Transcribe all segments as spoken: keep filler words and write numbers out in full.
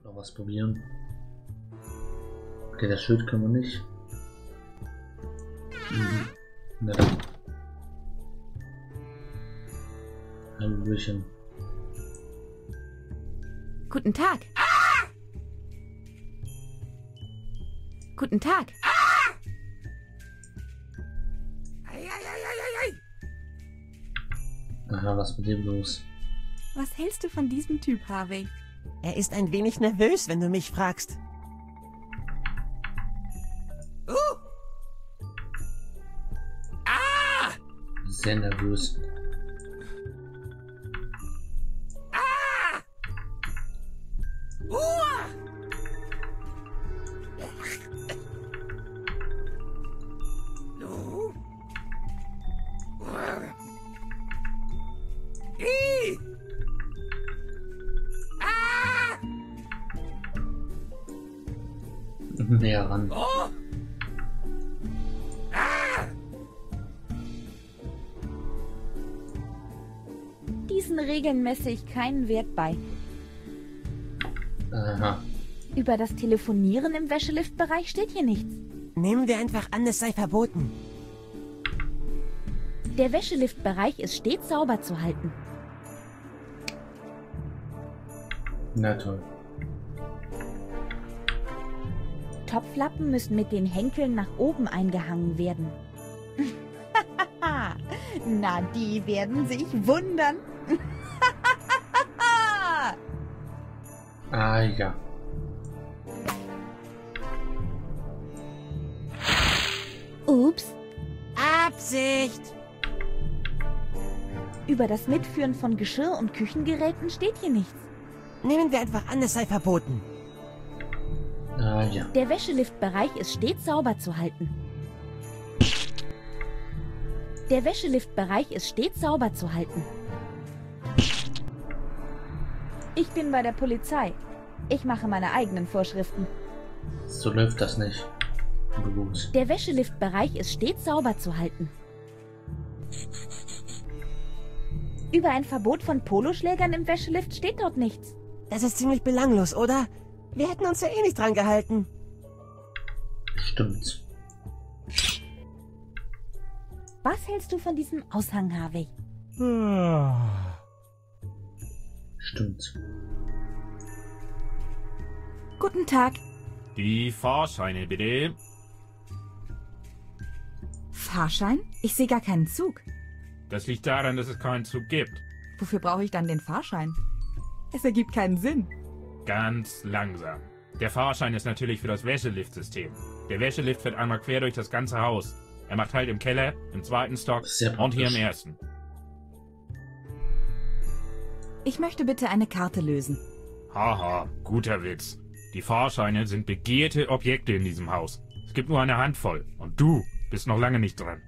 noch was probieren. Okay, das Schild können wir nicht. Mhm. Na dann. Hallöchen. Guten Tag. Ah! Guten Tag. Ah! Ei, ei, ei, ei, ei. Aha, was mit dem los? Was hältst du von diesem Typ, Harvey? Er ist ein wenig nervös, wenn du mich fragst. Uh. Ah! Sehr nervös. Ah! Uh! No. Ih! Ah! Näher ran. Oh! Ah! Diesen Regeln messe ich keinen Wert bei. Aha. Über das Telefonieren im Wäscheliftbereich steht hier nichts. Nehmen wir einfach an, es sei verboten. Der Wäscheliftbereich ist stets sauber zu halten. Na toll. Topflappen müssen mit den Henkeln nach oben eingehangen werden. Na, die werden sich wundern. Ah ja. Ups. Absicht! Über das Mitführen von Geschirr und Küchengeräten steht hier nichts. Nehmen wir einfach an, es sei verboten. Ah ja. Der Wäscheliftbereich ist stets sauber zu halten. Der Wäscheliftbereich ist stets sauber zu halten. Ich bin bei der Polizei. Ich mache meine eigenen Vorschriften. So läuft das nicht. Gut. Der Wäscheliftbereich ist stets sauber zu halten. Über ein Verbot von Poloschlägern im Wäschelift steht dort nichts. Das ist ziemlich belanglos, oder? Wir hätten uns ja eh nicht dran gehalten. Stimmt. Was hältst du von diesem Aushang, Harvey? Stimmt. Guten Tag. Die Fahrscheine bitte. Fahrschein? Ich sehe gar keinen Zug. Das liegt daran, dass es keinen Zug gibt. Wofür brauche ich dann den Fahrschein? Es ergibt keinen Sinn. Ganz langsam. Der Fahrschein ist natürlich für das Wäscheliftsystem. Der Wäschelift fährt einmal quer durch das ganze Haus. Er macht halt im Keller, im zweiten Stock Sehr und hier im praktisch. ersten. Ich möchte bitte eine Karte lösen. Haha, guter Witz. Die Fahrscheine sind begehrte Objekte in diesem Haus. Es gibt nur eine Handvoll. Und du bist noch lange nicht dran.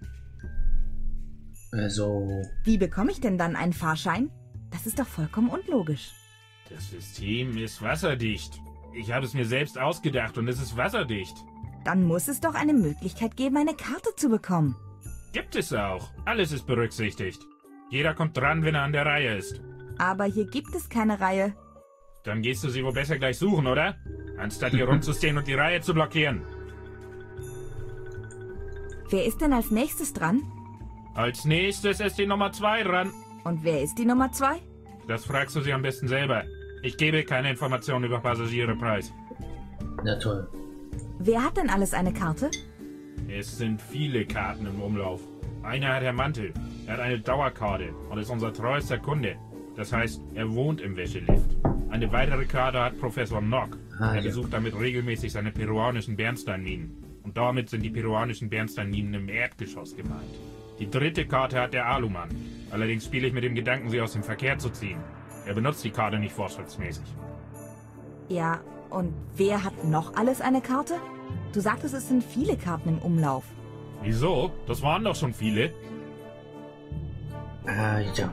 Also, Wie bekomme ich denn dann einen Fahrschein? Das ist doch vollkommen unlogisch. Das System ist wasserdicht. Ich habe es mir selbst ausgedacht und es ist wasserdicht. Dann muss es doch eine Möglichkeit geben, eine Karte zu bekommen. Gibt es auch. Alles ist berücksichtigt. Jeder kommt dran, wenn er an der Reihe ist. Aber hier gibt es keine Reihe. Dann gehst du sie wohl besser gleich suchen, oder? Anstatt hier rumzustehen und die Reihe zu blockieren. Wer ist denn als nächstes dran? Als nächstes ist die Nummer zwei dran. Und wer ist die Nummer zwei? Das fragst du sie am besten selber. Ich gebe keine Informationen über Passagiere preis. na toll. Wer hat denn alles eine Karte? Es sind viele Karten im Umlauf. Einer hat Herr Mantel. Er hat eine Dauerkarte und ist unser treuester Kunde. Das heißt, er wohnt im Wäschelift. Eine weitere Karte hat Professor Nock. Ah, er ja. besucht damit regelmäßig seine peruanischen Bernsteinminen. Und damit sind die peruanischen Bernsteinminen im Erdgeschoss gemeint. Die dritte Karte hat der Alumann. Allerdings spiele ich mit dem Gedanken, sie aus dem Verkehr zu ziehen. Er benutzt die Karte nicht vorschriftsmäßig. Ja, und wer hat noch alles eine Karte? Du sagtest, es sind viele Karten im Umlauf. Wieso? Das waren doch schon viele. Ah ja.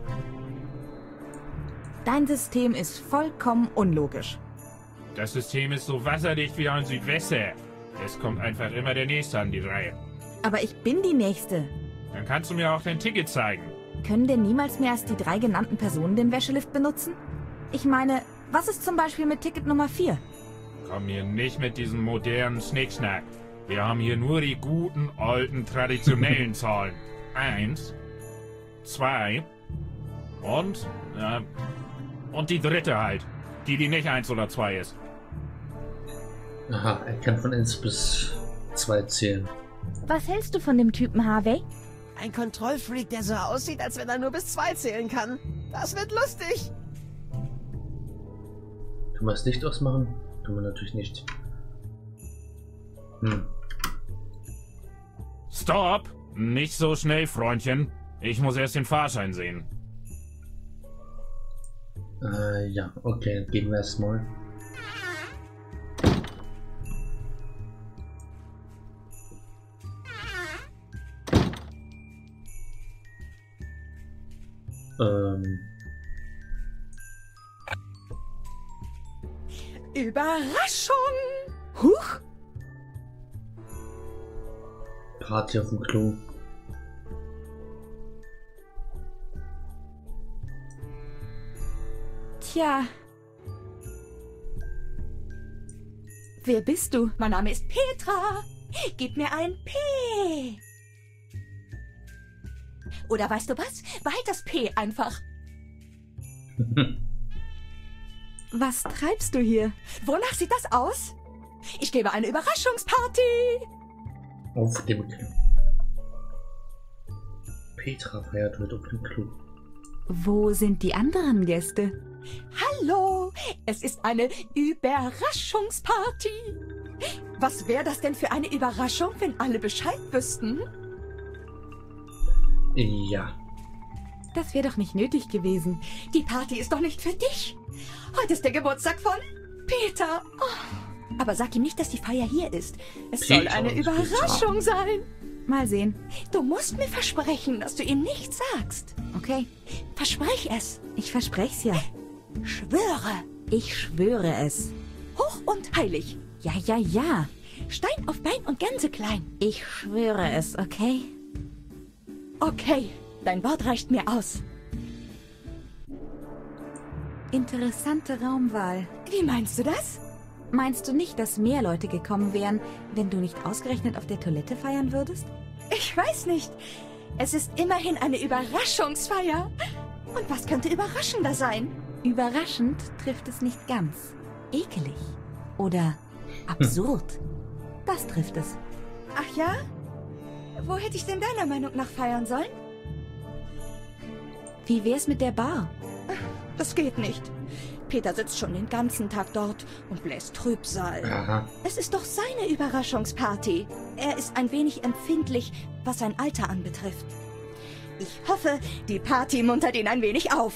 Dein System ist vollkommen unlogisch. Das System ist so wasserdicht wie ein Südwasser. Es kommt einfach immer der Nächste an die Reihe. Aber ich bin die Nächste. Dann kannst du mir auch dein Ticket zeigen. Können denn niemals mehr als die drei genannten Personen den Wäschelift benutzen? Ich meine, Was ist zum Beispiel mit Ticket Nummer vier? Komm hier nicht mit diesem modernen Schnickschnack. Wir haben hier nur die guten, alten, traditionellen Zahlen. Eins, zwei und, äh, und die dritte halt. Die, die nicht eins oder zwei ist. Aha, er kann von eins bis zwei zählen. Was hältst du von dem Typen, Harvey? Ein Kontrollfreak, der so aussieht, als wenn er nur bis zwei zählen kann. Das wird lustig. Können wir das Licht ausmachen? Können wir natürlich nicht. Hm. Stopp! Nicht so schnell, Freundchen. Ich muss erst den Fahrschein sehen. Äh, ja, okay, gehen wir erstmal. Ähm. Überraschung! Huch! Party auf dem Klo. Tja. Wer bist du? Mein Name ist Petra. Gib mir ein P. Oder weißt du was? Behalt das P einfach. Was treibst du hier? Wonach sieht das aus? Ich gebe eine Überraschungsparty. Auf dem Klo. Petra feiert heute auf dem Klo. Wo sind die anderen Gäste? Hallo, es ist eine Überraschungsparty. Was wäre das denn für eine Überraschung, wenn alle Bescheid wüssten? Ja. Das wäre doch nicht nötig gewesen. Die Party ist doch nicht für dich. Heute ist der Geburtstag von Peter. Oh. Aber sag ihm nicht, dass die Feier hier ist. Es Peter soll eine und Überraschung Peter. sein. Mal sehen. Du musst mir versprechen, dass du ihm nichts sagst. Okay, Versprech es. ich versprech's ja. Schwöre. Ich schwöre es. Hoch und heilig. Ja, ja, ja. Stein auf Bein und Gänseklein. Ich schwöre es, okay? Okay, dein Wort reicht mir aus. Interessante Raumwahl. Wie meinst du das? Meinst du nicht, dass mehr Leute gekommen wären, wenn du nicht ausgerechnet auf der Toilette feiern würdest? Ich weiß nicht. Es ist immerhin eine Überraschungsfeier. Und was könnte überraschender sein? Überraschend trifft es nicht ganz. Ekelig. Oder absurd. Das trifft es. Ach ja? Wo hätte ich denn deiner Meinung nach feiern sollen? Wie wär's mit der Bar? Das geht nicht. Peter sitzt schon den ganzen Tag dort und bläst Trübsal. Aha. Es ist doch seine Überraschungsparty. Er ist ein wenig empfindlich, was sein Alter anbetrifft. Ich hoffe, die Party muntert ihn ein wenig auf.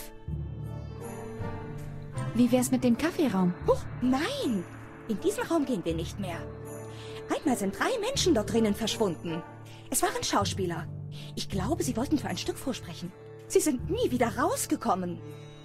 Wie wär's mit dem Kaffeeraum? Huch, nein! In diesen Raum gehen wir nicht mehr. Einmal sind drei Menschen dort drinnen verschwunden. Es waren Schauspieler. Ich glaube, sie wollten für ein Stück vorsprechen. Sie sind nie wieder rausgekommen.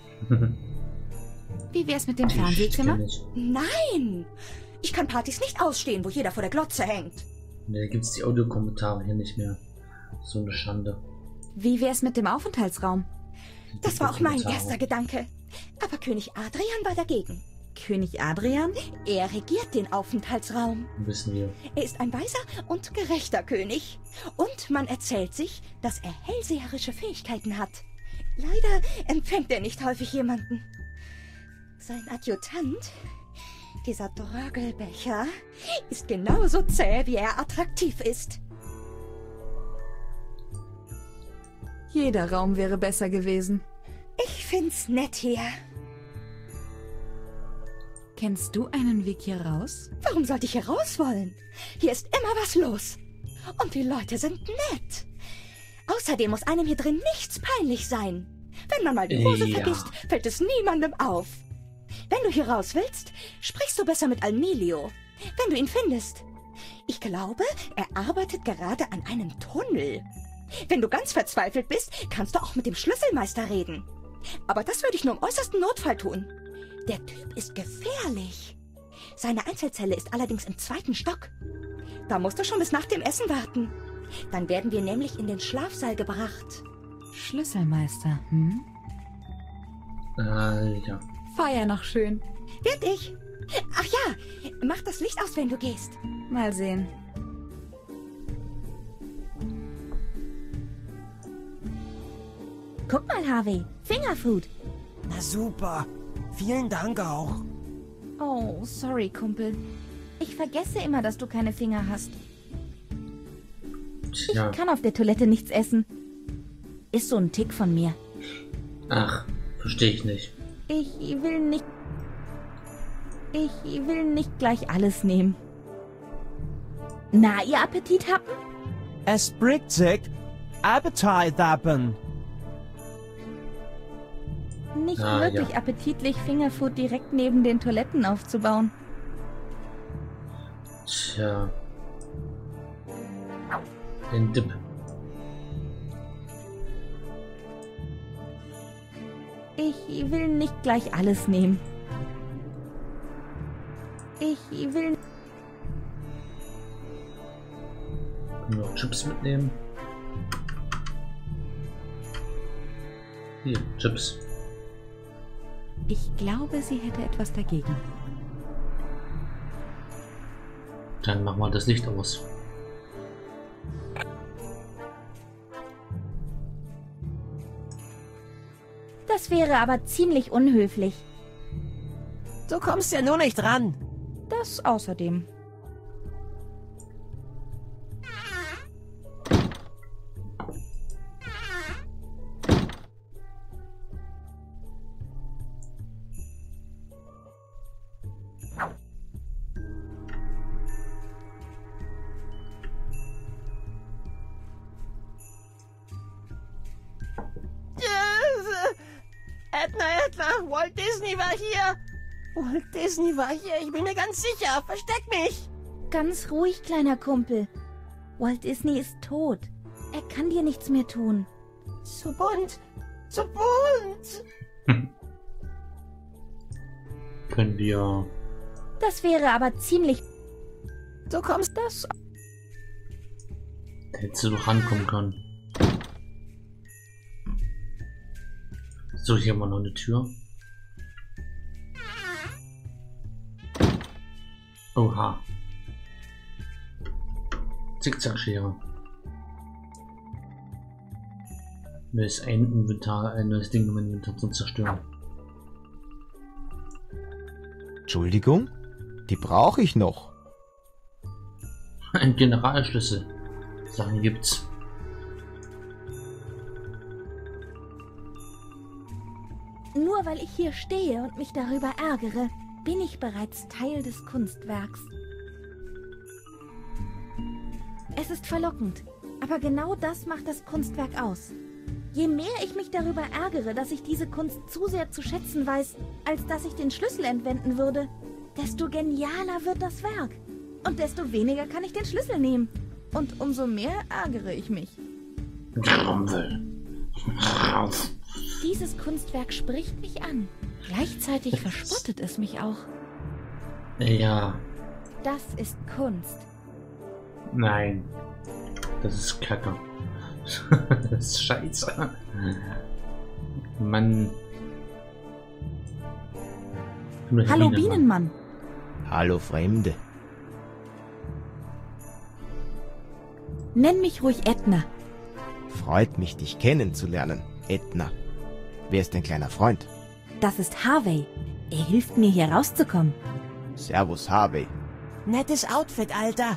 Wie wär's mit dem Die Fernsehzimmer? kenn ich. Nein! Ich kann Partys nicht ausstehen, wo jeder vor der Glotze hängt. Ne, da gibt's die Audiokommentare hier nicht mehr. So eine Schande. Wie wär's mit dem Aufenthaltsraum? Das war auch mein Kommentare. erster Gedanke. Aber König Adrian war dagegen. König Adrian? Er regiert den Aufenthaltsraum. Wissen wir. Er ist ein weiser und gerechter König. Und man erzählt sich, dass er hellseherische Fähigkeiten hat. Leider empfängt er nicht häufig jemanden. Sein Adjutant, dieser Drögelbecher, ist genauso zäh, wie er attraktiv ist. Jeder Raum wäre besser gewesen. Ich find's nett hier. Kennst du einen Weg hier raus? Warum sollte ich hier raus wollen? Hier ist immer was los. Und die Leute sind nett. Außerdem muss einem hier drin nichts peinlich sein. Wenn man mal die Hose Ja. vergisst, fällt es niemandem auf. Wenn du hier raus willst, sprichst du besser mit Almilio. Wenn du ihn findest. Ich glaube, er arbeitet gerade an einem Tunnel. Wenn du ganz verzweifelt bist, kannst du auch mit dem Schlüsselmeister reden. Aber das würde ich nur im äußersten Notfall tun. Der Typ ist gefährlich. Seine Einzelzelle ist allerdings im zweiten Stock. Da musst du schon bis nach dem Essen warten. Dann werden wir nämlich in den Schlafsaal gebracht. Schlüsselmeister, hm? Äh, ja. War ja noch schön. Werd ich. Ach ja, mach das Licht aus, wenn du gehst. Mal sehen. Guck mal, Harvey. Fingerfood. Na super. Vielen Dank auch. Oh, sorry, Kumpel. Ich vergesse immer, dass du keine Finger hast. Tja. Ich kann auf der Toilette nichts essen. Ist so ein Tick von mir. Ach, verstehe ich nicht. Ich will nicht... Ich will nicht gleich alles nehmen. Na, ihr Appetit habt? Es bringt sich Appetit haben. Nicht Ah, wirklich ja. appetitlich, Fingerfood direkt neben den Toiletten aufzubauen. Tja. Den Dip. Ich will nicht gleich alles nehmen. Ich will... Können wir noch Chips mitnehmen? Hier, Chips. Ich glaube, sie hätte etwas dagegen. Dann machen wir das Licht aus. Das wäre aber ziemlich unhöflich. Du kommst ja nur nicht ran. Das außerdem. Edna, Edna, Walt Disney war hier. Walt Disney war hier, ich bin mir ganz sicher. Versteck mich. Ganz ruhig, kleiner Kumpel. Walt Disney ist tot. Er kann dir nichts mehr tun. Zu bunt, zu bunt. Können wir... Das wäre aber ziemlich... Du kommst das. Da hättest du doch rankommen können. So, hier haben wir noch eine Tür. Oha. Zickzackschere. Neues ein Inventar, ein neues Ding im Inventar zum Zerstören. Entschuldigung? Die brauche ich noch. Ein Generalschlüssel. Sachen gibt's. Nur weil ich hier stehe und mich darüber ärgere, bin ich bereits Teil des Kunstwerks. Es ist verlockend, aber genau das macht das Kunstwerk aus. Je mehr ich mich darüber ärgere, dass ich diese Kunst zu sehr zu schätzen weiß, als dass ich den Schlüssel entwenden würde, desto genialer wird das Werk. Und desto weniger kann ich den Schlüssel nehmen. Und umso mehr ärgere ich mich. Dieses Kunstwerk spricht mich an. Gleichzeitig verspottet es mich auch. Ja, Das ist Kunst. nein. Das ist Kacke. Das ist scheiße. Mann. Hallo Bienenmann. Hallo Fremde. Nenn mich ruhig Edna. Freut mich, dich kennenzulernen, Edna. Wer ist dein kleiner Freund? Das ist Harvey. Er hilft mir, hier rauszukommen. Servus, Harvey. Nettes Outfit, Alter.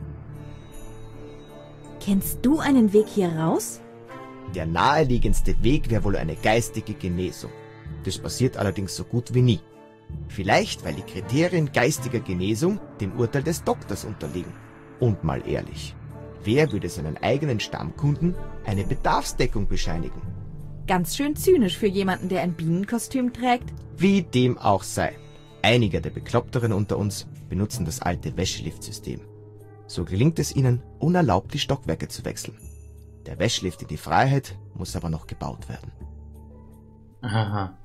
Kennst du einen Weg hier raus? Der naheliegendste Weg wäre wohl eine geistige Genesung. Das passiert allerdings so gut wie nie. Vielleicht, weil die Kriterien geistiger Genesung dem Urteil des Doktors unterliegen. Und mal ehrlich, wer würde seinen eigenen Stammkunden eine Bedarfsdeckung bescheinigen? Ganz schön zynisch für jemanden, der ein Bienenkostüm trägt. Wie dem auch sei. Einige der Bekloppteren unter uns benutzen das alte Wäscheliftsystem. So gelingt es ihnen, unerlaubt die Stockwerke zu wechseln. Der Wäschlift in die Freiheit muss aber noch gebaut werden. Aha.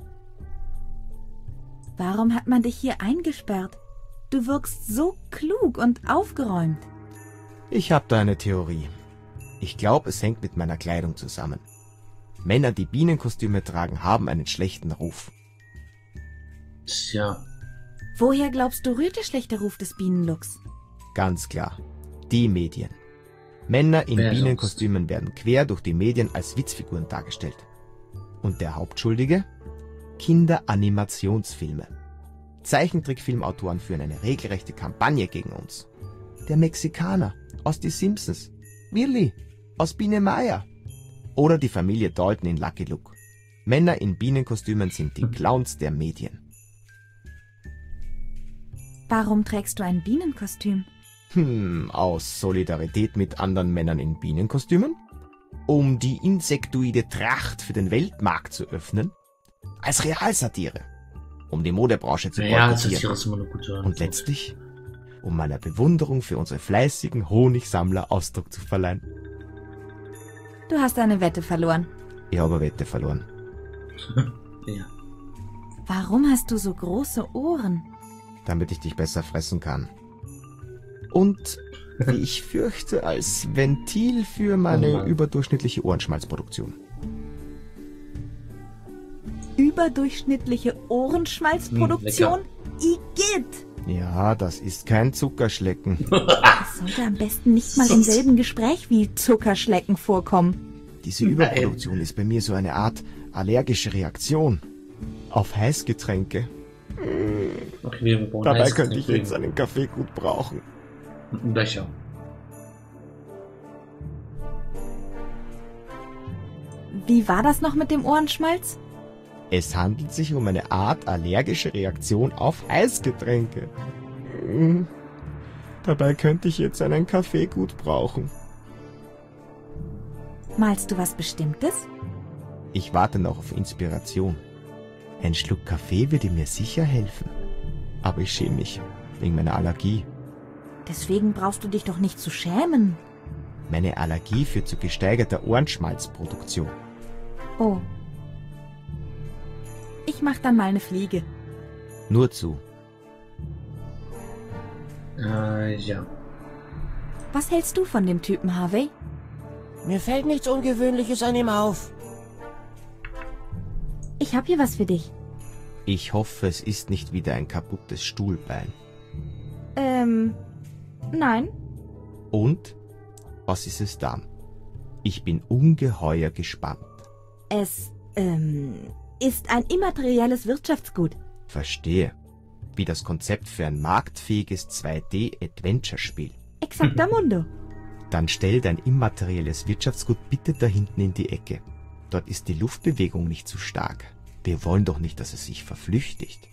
Warum hat man dich hier eingesperrt? Du wirkst so klug und aufgeräumt. Ich habe da eine Theorie. Ich glaube, es hängt mit meiner Kleidung zusammen. Männer, die Bienenkostüme tragen, haben einen schlechten Ruf. Tja. Woher glaubst du, rührt der schlechte Ruf des Bienenlooks? Ganz klar. Die Medien. Männer in Wer Bienenkostümen werden quer durch die Medien als Witzfiguren dargestellt. Und der Hauptschuldige? Kinderanimationsfilme. Zeichentrickfilmautoren führen eine regelrechte Kampagne gegen uns. Der Mexikaner aus Die Simpsons. Willi aus Biene Meier. Oder die Familie Dalton in Lucky Luke. Männer in Bienenkostümen sind die Clowns der Medien. Warum trägst du ein Bienenkostüm? Hm, aus Solidarität mit anderen Männern in Bienenkostümen? Um die insektoide Tracht für den Weltmarkt zu öffnen? Als Realsatire. Um die Modebranche zu Ja, das ist boykottieren. ja immer eine gute Antwort. Und letztlich, um meiner Bewunderung für unsere fleißigen Honigsammler Ausdruck zu verleihen. Du hast eine Wette verloren. Ich habe eine Wette verloren. Ja. Warum hast du so große Ohren? Damit ich dich besser fressen kann. Und, wie ich fürchte, als Ventil für Oh meine Mann. überdurchschnittliche Ohrenschmalzproduktion. Überdurchschnittliche Ohrenschmalzproduktion? Igitt! Ja, das ist kein Zuckerschlecken. Das sollte am besten nicht mal im selben Gespräch wie Zuckerschlecken vorkommen. Diese Überproduktion ist bei mir so eine Art allergische Reaktion auf Heißgetränke. Okay, wir brauchen Dabei heißes könnte ich Getränk. jetzt einen Kaffee gut brauchen. Ein Becher. Wie war das noch mit dem Ohrenschmalz? Es handelt sich um eine Art allergische Reaktion auf Heißgetränke. Mm. Dabei könnte ich jetzt einen Kaffee gut brauchen. Malst du was Bestimmtes? Ich warte noch auf Inspiration. Ein Schluck Kaffee würde mir sicher helfen. Aber ich schäme mich wegen meiner Allergie. Deswegen brauchst du dich doch nicht zu schämen. Meine Allergie führt zu gesteigerter Ohrenschmalzproduktion. Oh. Ich mach dann mal eine Fliege. Nur zu. Äh, ja. Was hältst du von dem Typen, Harvey? Mir fällt nichts Ungewöhnliches an ihm auf. Ich hab hier was für dich. Ich hoffe, es ist nicht wieder ein kaputtes Stuhlbein. Ähm, nein. Und? Was ist es dann? Ich bin ungeheuer gespannt. Es, ähm, ist ein immaterielles Wirtschaftsgut. Verstehe. Wie das Konzept für ein marktfähiges zwei D-Adventure-Spiel. Exactamundo. Dann stell dein immaterielles Wirtschaftsgut bitte da hinten in die Ecke. Dort ist die Luftbewegung nicht zu stark. Wir wollen doch nicht, dass es sich verflüchtigt.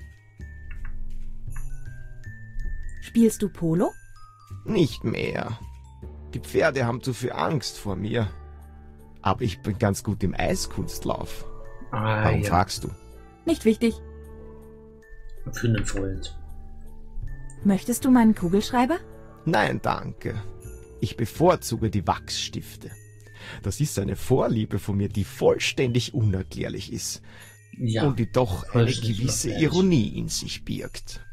Spielst du Polo? Nicht mehr. Die Pferde haben zu viel Angst vor mir. Aber ich bin ganz gut im Eiskunstlauf. Ah, Warum ja. fragst du? Nicht wichtig. Für einen Freund. Möchtest du meinen Kugelschreiber? Nein, danke. Ich bevorzuge die Wachsstifte. Das ist eine Vorliebe von mir, die vollständig unerklärlich ist. Ja. Und die doch eine vollständig gewisse unerklärlich. Ironie in sich birgt.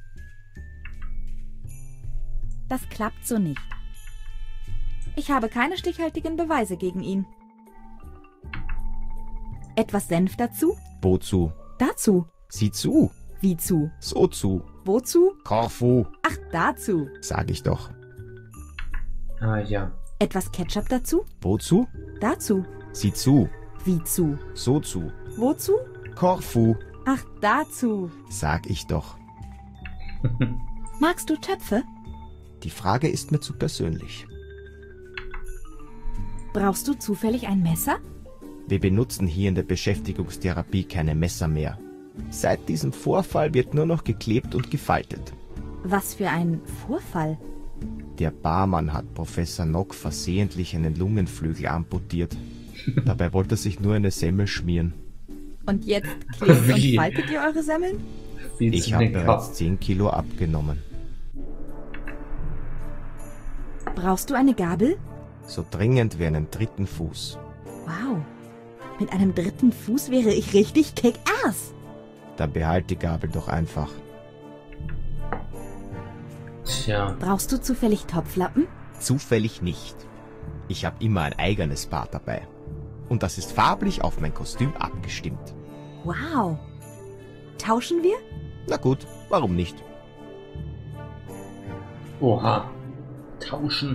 Das klappt so nicht. Ich habe keine stichhaltigen Beweise gegen ihn. Etwas Senf dazu? Wozu? Dazu. Sieh zu. Wie zu? So zu. Wozu? Korfu, Ach, dazu. sag ich doch. Ah, ja. Etwas Ketchup dazu? Wozu? Dazu. Sieh zu. Wie zu? So zu. Wozu? Korfu, Ach, dazu. sag ich doch. Magst du Töpfe? Die Frage ist mir zu persönlich. Brauchst du zufällig ein Messer? Wir benutzen hier in der Beschäftigungstherapie keine Messer mehr. Seit diesem Vorfall wird nur noch geklebt und gefaltet. Was für ein Vorfall. Der Barmann hat Professor Nock versehentlich einen Lungenflügel amputiert. Dabei wollte er sich nur eine Semmel schmieren. Und jetzt klebt und Wie? faltet ihr eure Semmeln? Viel Ich zu habe lecker. bereits zehn Kilo abgenommen. Brauchst du eine Gabel? So dringend wie einen dritten Fuß. Wow. Mit einem dritten Fuß wäre ich richtig kick-ass. Dann behalt die Gabel doch einfach. Tja. Brauchst du zufällig Topflappen? Zufällig nicht. Ich habe immer ein eigenes Paar dabei. Und das ist farblich auf mein Kostüm abgestimmt. Wow. Tauschen wir? Na gut, warum nicht? Oha. Tauschen.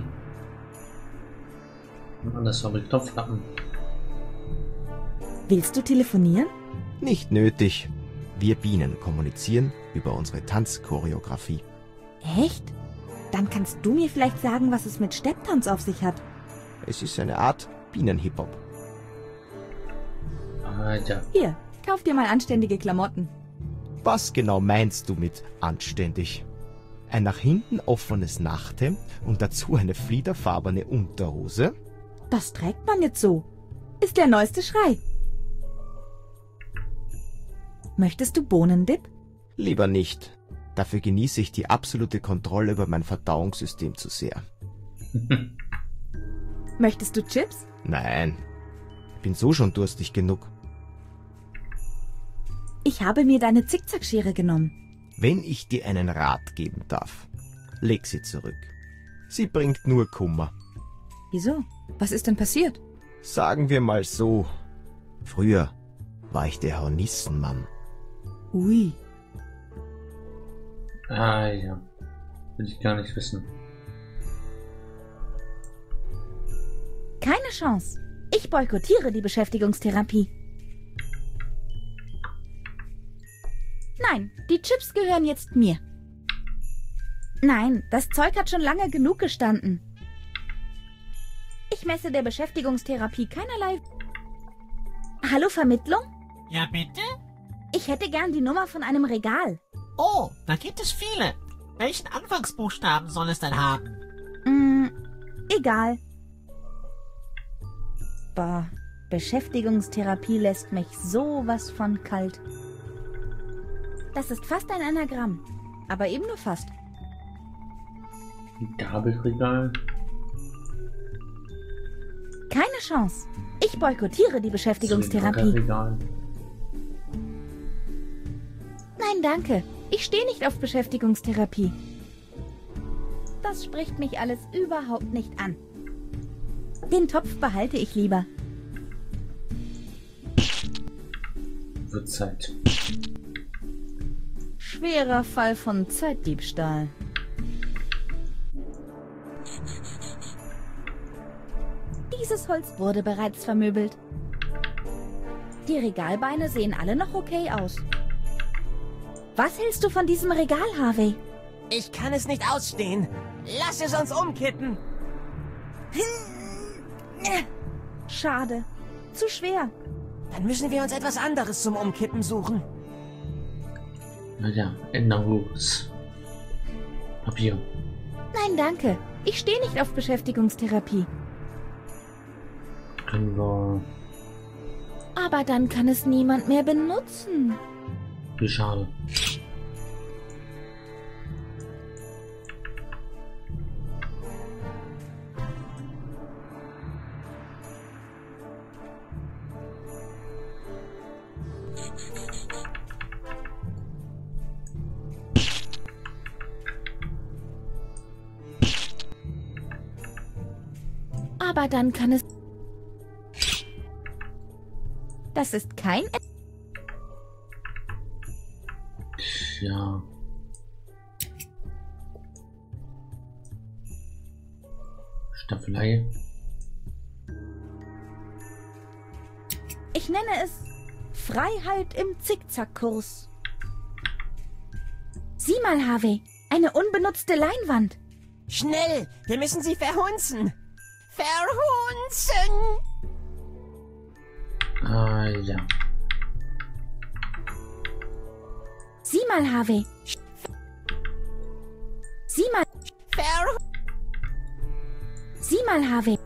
Und das war mit Knopflappen. Willst du telefonieren? Nicht nötig. Wir Bienen kommunizieren über unsere Tanzchoreografie. Echt? Dann kannst du mir vielleicht sagen, was es mit Stepptanz auf sich hat. Es ist eine Art Bienen-Hip-Hop. Alter. Hier, kauf dir mal anständige Klamotten. Was genau meinst du mit anständig? Ein nach hinten offenes Nachthemd und dazu eine fliederfarbene Unterhose? Das trägt man jetzt so. Ist der neueste Schrei. Möchtest du Bohnendip? Lieber nicht. Dafür genieße ich die absolute Kontrolle über mein Verdauungssystem zu sehr. Möchtest du Chips? Nein, ich bin so schon durstig genug. Ich habe mir deine Zickzackschere genommen. Wenn ich dir einen Rat geben darf, leg sie zurück. Sie bringt nur Kummer. Wieso? Was ist denn passiert? Sagen wir mal so, früher war ich der Hornissenmann. Ui. Ah ja. Will ich gar nicht wissen. Keine Chance. Ich boykottiere die Beschäftigungstherapie. Nein, die Chips gehören jetzt mir. Nein, das Zeug hat schon lange genug gestanden. Ich messe der Beschäftigungstherapie keinerlei... Hallo, Vermittlung? Ja, bitte? Ich hätte gern die Nummer von einem Regal. Oh, da gibt es viele. Welchen Anfangsbuchstaben soll es denn haben? Hm, egal. Boah, Beschäftigungstherapie lässt mich sowas von kalt. Das ist fast ein Anagramm, aber eben nur fast. Ein Gabelregal. Keine Chance. Ich boykottiere die Beschäftigungstherapie. Regal. Nein, danke. Ich stehe nicht auf Beschäftigungstherapie. Das spricht mich alles überhaupt nicht an. Den Topf behalte ich lieber. Wird Zeit. Schwerer Fall von Zeitdiebstahl. Dieses Holz wurde bereits vermöbelt. Die Regalbeine sehen alle noch okay aus. Was hältst du von diesem Regal, Harvey? Ich kann es nicht ausstehen. Lass es uns umkippen. Schade. Zu schwer. Dann müssen wir uns etwas anderes zum Umkippen suchen. Naja, Änderungs. Papier. Nein, danke. Ich stehe nicht auf Beschäftigungstherapie. Können wir. Aber dann kann es niemand mehr benutzen. Wie schade. Aber dann kann es... Das ist kein... Ja. Staffelei. Ich nenne es Freiheit im Zickzackkurs. Sieh mal, Harvey, eine unbenutzte Leinwand. Schnell, wir müssen sie verhunzen. Verhunzen! Ah ja. Sieh mal, Harvey. Sieh mal. Ver... Sieh mal, Harvey.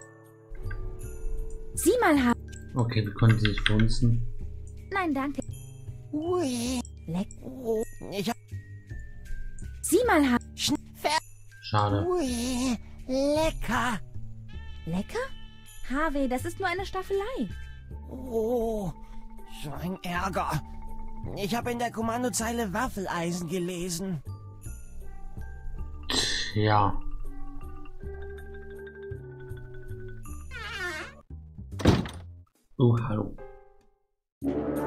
Sieh mal, Harvey. Okay, wir konnten sie nicht verhunzen. Nein, danke. Ui. Leck. Oh, ich hab... Sieh mal, Harvey. Ver... Schade. Ui. Lecker. Lecker? Harvey, das ist nur eine Staffelei. Oh, so ein Ärger. Ich habe in der Kommandozeile Waffeleisen gelesen. Ja. Oh, hallo.